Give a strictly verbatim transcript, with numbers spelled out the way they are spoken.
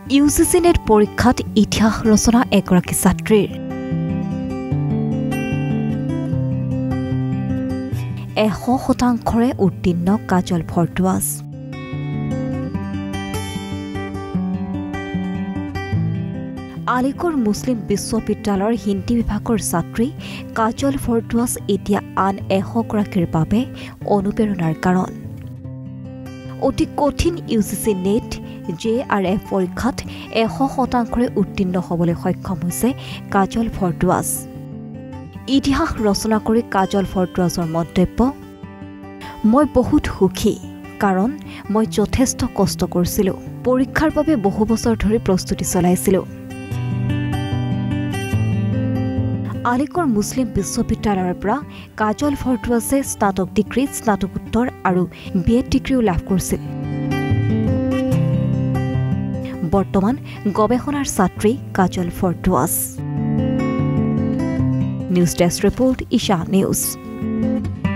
U G C net পৰীক্ষাত ইতিহাস ৰচনা এগৰাকী ছাত্ৰীৰ এশ শতাংশৰে উত্তীৰ্ণ কাজল ভৰদ্বাজ। আলিগড় মুছলিম বিশ্ববিদ্যালয়ৰ হিন্দী বিভাগৰ ছাত্ৰী কাজল ভৰদ্বাজ এতিয়া আন এশগৰাকীৰ বাবে অনুপ্ৰেৰণাৰ কাৰণ। অতি কঠিন U G C NET J R F পৰীক্ষাত এশ শতাংশৰে উত্তীৰ্ণ হ'বলৈ সক্ষম হৈছে কাজল ভৰদ্বাজ। ইতিহাস ৰচনা কৰি কাজল ভৰদ্বাজৰ মন্তব্য, মই বহুত সুখী কাৰণ মই যথেষ্ট কষ্ট কৰিছিলোঁ। পৰীক্ষাৰ বাবে বহু বছৰ ধৰি প্ৰস্তুতি চলাইছিলোঁ। আলিগড় মুছলিম বিশ্ববিদ্যালয়ৰ পৰা কাজল ভৰদ্বাজে স্নাতক ডিগ্ৰী, স্নাতকোত্তৰ আৰু বি এড ডিগ্ৰীও লাভ কৰিছিল। বৰ্তমান গৱেষণাৰ ছাত্ৰী Kajal Bhardwaj. News desk report, Isha news.